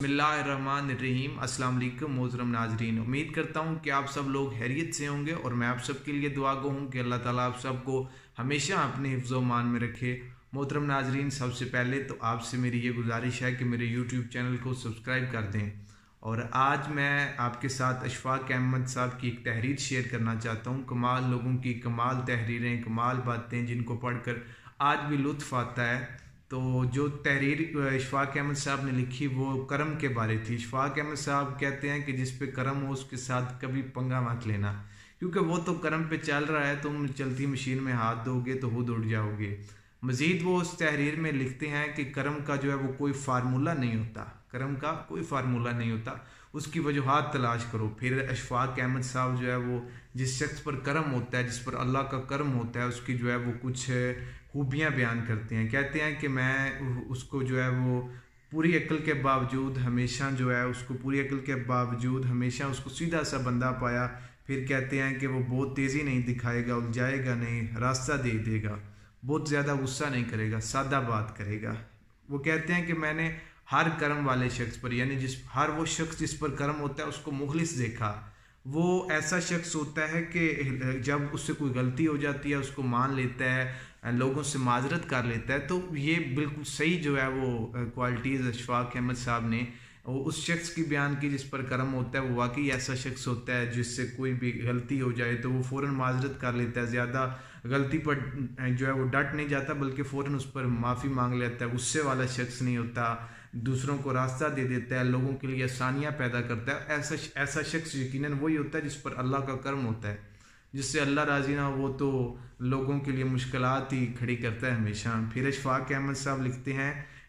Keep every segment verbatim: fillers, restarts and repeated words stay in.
बिस्मिल्लाहिर्रहमानिर्रहीम। अस्सलाम वालेकुम मोहतरम नाजरीन, उम्मीद करता हूँ कि आप सब लोग खैरियत से होंगे और मैं आप सब के लिए दुआ गो हूँ कि अल्लाह ताला आप सबको हमेशा अपने हिफ्ज़ मान में रखे। मोहतरम नाजरीन, सबसे पहले तो आपसे मेरी ये गुजारिश है कि मेरे यूट्यूब चैनल को सब्सक्राइब कर दें। और आज मैं आपके साथ अशफाक अहमद साहब की एक तहरीर शेयर करना चाहता हूँ। कमाल लोगों की कमाल तहरीरें, कमाल बातें जिनको पढ़कर आज भी लुत्फ़ आता है। तो जो तहरीर अशफाक अहमद साहब ने लिखी वो करम के बारे थी। अशफाक अहमद साहब कहते हैं कि जिस पे करम हो उसके साथ कभी पंगा मत लेना, क्योंकि वो तो करम पे चल रहा है, तुम चलती मशीन में हाथ दोगे तो खुद उड़ जाओगे। मज़ीद वो उस तहरीर में लिखते हैं कि करम का जो है वो कोई फार्मूला नहीं होता, करम का कोई फार्मूला नहीं होता, उसकी वजूहात तलाश करो। फिर अशफाक अहमद साहब जो है वो जिस शख्स पर करम होता है, जिस पर अल्लाह का करम होता है, उसकी जो है वो कुछ खूबियाँ बयान करते हैं। कहते हैं कि मैं उसको जो है वो पूरी अक्ल के बावजूद हमेशा जो है उसको पूरी अक्ल के बावजूद हमेशा उसको सीधा सा बंदा पाया। फिर कहते हैं कि वो बहुत तेज़ी नहीं दिखाएगा, उलझाएगा नहीं, रास्ता दे देगा, बहुत ज़्यादा गुस्सा नहीं करेगा, सादा बात करेगा। वो कहते हैं कि मैंने हर कर्म वाले शख्स पर, यानी जिस हर वो शख्स जिस पर कर्म होता है उसको मुखलिस देखा। वो ऐसा शख्स होता है कि जब उससे कोई गलती हो जाती है उसको मान लेता है, लोगों से माजरत कर लेता है। तो ये बिल्कुल सही जो है वो क्वालिटीज़ अशफाक अहमद साहब ने वो उस शख्स की बयान की जिस पर कर्म होता है। वो वाकई ऐसा शख्स होता है जिससे कोई भी गलती हो जाए तो वो फ़ौरन माजरत कर लेता है, ज़्यादा गलती पर जो है वो डट नहीं जाता बल्कि फ़ौरन उस पर माफ़ी मांग लेता है। गुस्से वाला शख्स नहीं होता, दूसरों को रास्ता दे देता है, लोगों के लिए आसानियाँ पैदा करता है। ऐसा ऐसा शख्स यकीनन वही होता है जिस पर अल्लाह का कर्म होता है। जिससे अल्लाह राजी ना हो वो तो लोगों के लिए मुश्किलात ही खड़ी करता है हमेशा। फिर अशफाक अहमद साहब लिखते हैं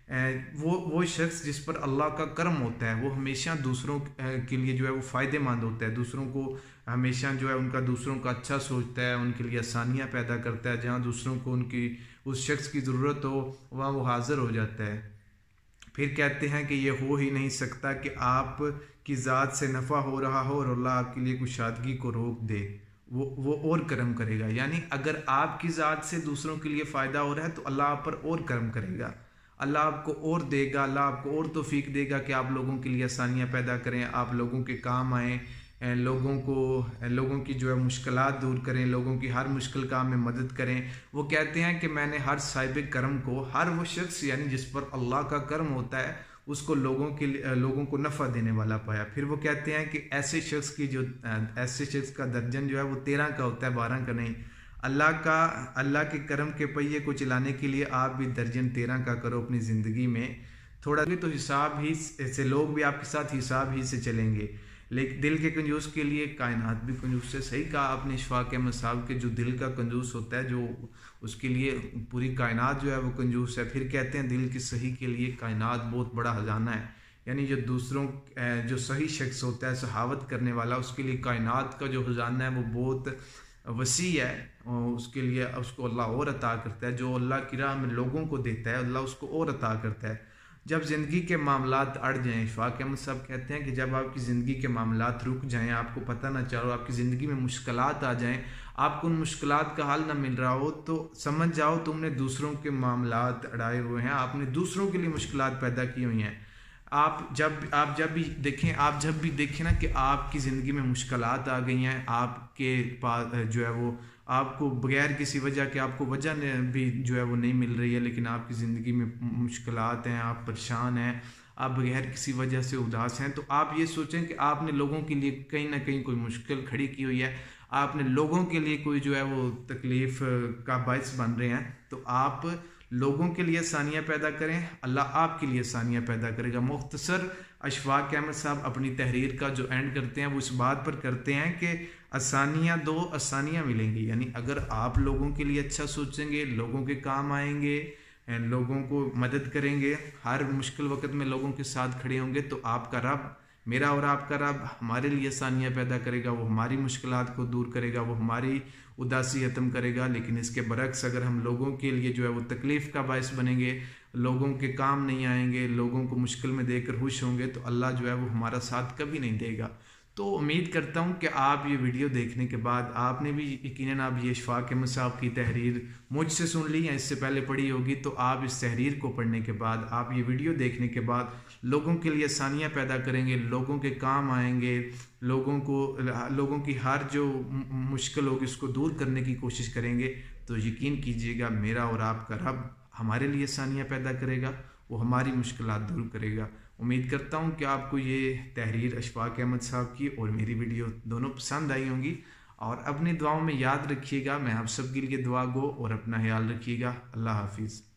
वो वो शख्स जिस पर अल्लाह का कर्म होता है वो हमेशा दूसरों के लिए जो है वो फ़ायदेमंद होता है, दूसरों को हमेशा जो है उनका दूसरों का अच्छा सोचता है, उनके लिए आसानियाँ पैदा करता है। जहाँ दूसरों को उनकी उस शख्स की ज़रूरत हो वहाँ वो हाज़िर हो जाता है। फिर कहते हैं कि ये हो ही नहीं सकता कि आप की ज़ात से नफ़ा हो रहा हो और अल्लाह आपके लिए कुशादगी को रोक दे, वो वो और करम करेगा। यानी अगर आपकी ज़ात से दूसरों के लिए फ़ायदा हो रहा है तो अल्लाह आप पर और करम करेगा, अल्लाह आपको और देगा, अल्लाह आपको और तौफीक देगा कि आप लोगों के लिए आसानियाँ पैदा करें, आप लोगों के काम आएँ, लोगों को लोगों की जो है मुश्किलात दूर करें, लोगों की हर मुश्किल काम में मदद करें। वो कहते हैं कि मैंने हर साहिब करम को, हर वो शख्स यानी जिस पर अल्लाह का करम होता है उसको लोगों के लिए लोगों को नफ़ा देने वाला पाया। फिर वो कहते हैं कि ऐसे शख्स की जो ऐसे शख्स का दर्जन जो है वो तेरह का होता है, बारह का नहीं। अल्लाह का अल्लाह के करम के पहिए को चलाने के लिए आप भी दर्जन तेरह का करो अपनी ज़िंदगी में। थोड़ा भी तो हिसाब ही से लोग भी आपके साथ हिसाब ही से चलेंगे। लेकिन दिल के कंजूस के लिए कायनात भी कंजूस है। सही कहा आपने अशफाक अहमद साहब के, जो दिल का कंजूस होता है जो उसके लिए पूरी कायनात जो है वो कंजूस है। फिर कहते हैं दिल की सही के लिए कायनात बहुत बड़ा खजाना है। यानी जो दूसरों जो सही शख्स होता है, सहावत करने वाला, उसके लिए कायनात का जो खजाना है वो बहुत वसी है। उसके लिए उसको अल्लाह और अता करता है। जो अल्लाह की राह में लोगों को देता है अल्लाह उसको और अता करता है। जब ज़िंदगी के मामलात अड़ जाएं, अशफाक अहमद साहब कहते हैं कि जब आपकी ज़िंदगी के मामलात रुक जाएं, आपको पता ना चलो, आपकी ज़िंदगी में मुश्किलात आ जाएं, आपको उन मुश्किलात का हल ना मिल रहा हो, तो समझ जाओ तुमने दूसरों के मामलात अड़ाए हुए हैं, आपने दूसरों के लिए मुश्किलात पैदा की हुई हैं। आप जब आप जब भी देखें आप जब भी देखें ना कि आपकी ज़िंदगी में मुश्किलात आ गई हैं, आपके पास जो है वो आपको बगैर किसी वजह के आपको वजह भी जो है वो नहीं मिल रही है, लेकिन आपकी ज़िंदगी में मुश्किलात हैं, आप परेशान हैं, आप बगैर किसी वजह से उदास हैं, तो आप ये सोचें कि आपने लोगों के लिए कहीं ना कहीं कोई मुश्किल खड़ी की हुई है, आपने लोगों के लिए कोई जो है वो तकलीफ़ का बायस बन रहे हैं। तो आप लोगों के लिए आसानियाँ पैदा करें, अल्लाह आपके लिए आसानियाँ पैदा करेगा। मुख्तसर अशफाक अहमद साहब अपनी तहरीर का जो एंड करते हैं वो इस बात पर करते हैं कि आसानियाँ दो, आसानियाँ मिलेंगी। यानी अगर आप लोगों के लिए अच्छा सोचेंगे, लोगों के काम आएंगे, लोगों को मदद करेंगे, हर मुश्किल वक्त में लोगों के साथ खड़े होंगे, तो आपका रब, मेरा और आपका रब हमारे लिए आसानियाँ पैदा करेगा, वो हमारी मुश्किलात को दूर करेगा, वो हमारी उदासी ख़त्म करेगा। लेकिन इसके बरक्स अगर हम लोगों के लिए जो है वो तकलीफ़ का बायस बनेंगे, लोगों के काम नहीं आएंगे, लोगों को मुश्किल में देकर खुश होंगे, तो अल्लाह जो है वो हमारा साथ कभी नहीं देगा। तो उम्मीद करता हूँ कि आप ये वीडियो देखने के बाद आपने भी यकीनन आप ये इशफाक अहमद साहब की तहरीर मुझसे सुन ली या इससे पहले पढ़ी होगी, तो आप इस तहरीर को पढ़ने के बाद, आप ये वीडियो देखने के बाद लोगों के लिए आसानियाँ पैदा करेंगे, लोगों के काम आएंगे, लोगों को लोगों की हर जो मुश्किल होगी उसको दूर करने की कोशिश करेंगे। तो यकीन कीजिएगा मेरा और आपका रब हमारे लिए आसानियाँ पैदा करेगा, वो हमारी मुश्किलात दूर करेगा। उम्मीद करता हूँ कि आपको ये तहरीर इशफाक अहमद साहब की और मेरी वीडियो दोनों पसंद आई होंगी, और अपनी दुआओं में याद रखिएगा। मैं आप सब के लिए दुआ गो, और अपना ख्याल रखिएगा। अल्लाह हाफिज़।